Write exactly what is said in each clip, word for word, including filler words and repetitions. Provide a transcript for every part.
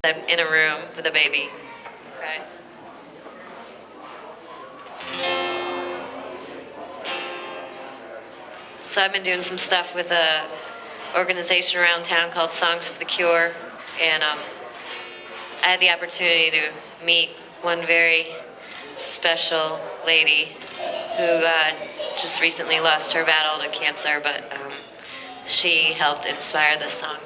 I'm in a room with a baby. Okay. So I've been doing some stuff with a organization around town called Songs for the Cure, and um, I had the opportunity to meet one very special lady who uh, just recently lost her battle to cancer, but um, she helped inspire this song.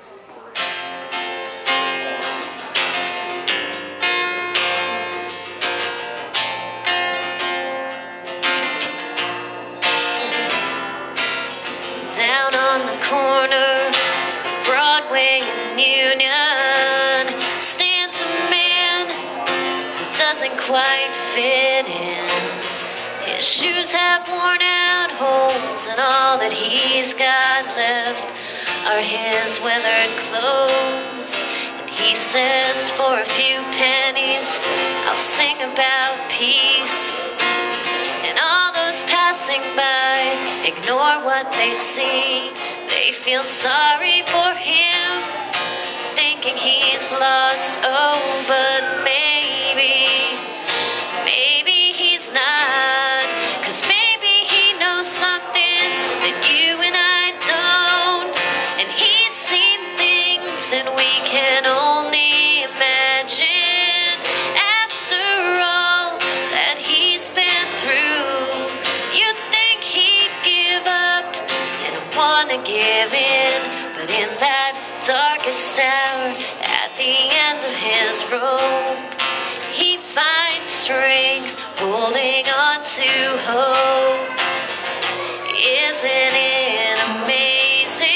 Down on the corner, Broadway and Union, stands a man who doesn't quite fit in. His shoes have worn out holes, and all that he's got left are his weathered clothes. And he says, for a few pennies, I'll sing about peace. And all those passing by ignore what they see. They feel sorry for him, thinking he's lost. Oh, but maybe, maybe he's not. 'Cause maybe he knows something that you and I don't. And he's seen things that we can only imagine. After all that he's been through, you'd think he'd give up and wanna give in. But in that darkest hour, at the end of his rope, he finds strength, holding on to hope. Isn't it amazing?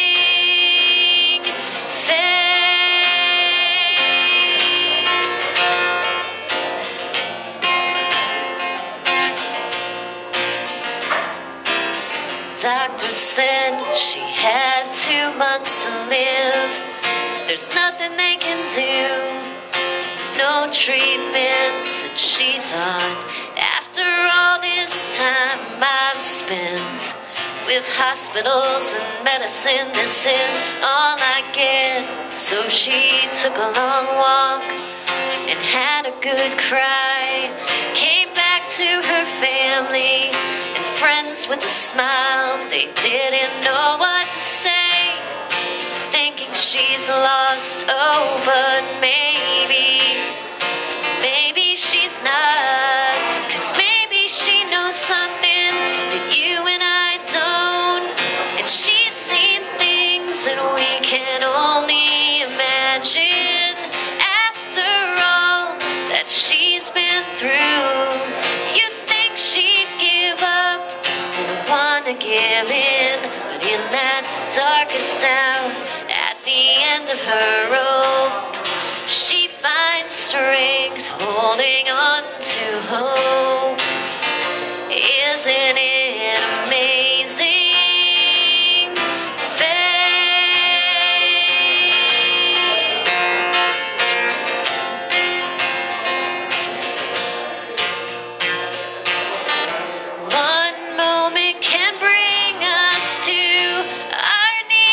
Doctor said she had two months to live. There's nothing they can do, no treatments. And she thought, after all this time I've spent with hospitals and medicine, this is all I get. So she took a long walk and had a good cry. Came back to her family and friends with a smile. They didn't know what to say, thinking she's lost. Oh, but maybe, maybe she's not. 'Cause maybe she knows something that you and I don't. And she's seen things that we can only imagine. After all that she's been through, you'd think she'd give up and wanna give in. But in that darkest hour, at the end of her rope, she finds strength, holding on to hope. Isn't it amazing? One moment can bring us to our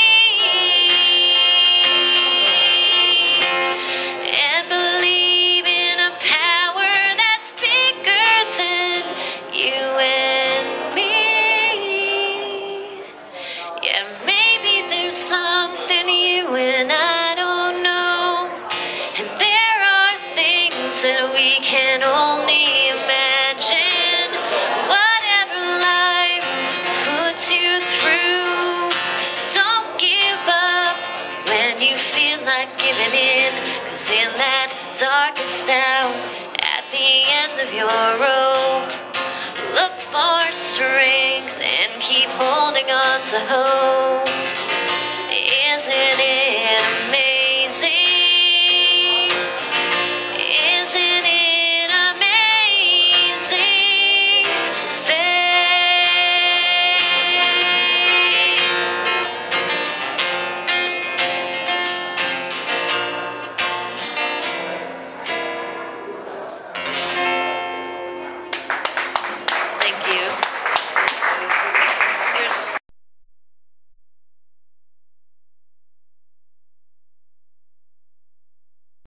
knees and believe in a power that's bigger than you and me. Yeah, maybe there's something you and I don't know, and there are things that we can only imagine. Whatever life puts you through, don't give up when you feel like giving in. 'Cause in that darkest hour, at the end of your rope, look for strength and keep holding on to hope.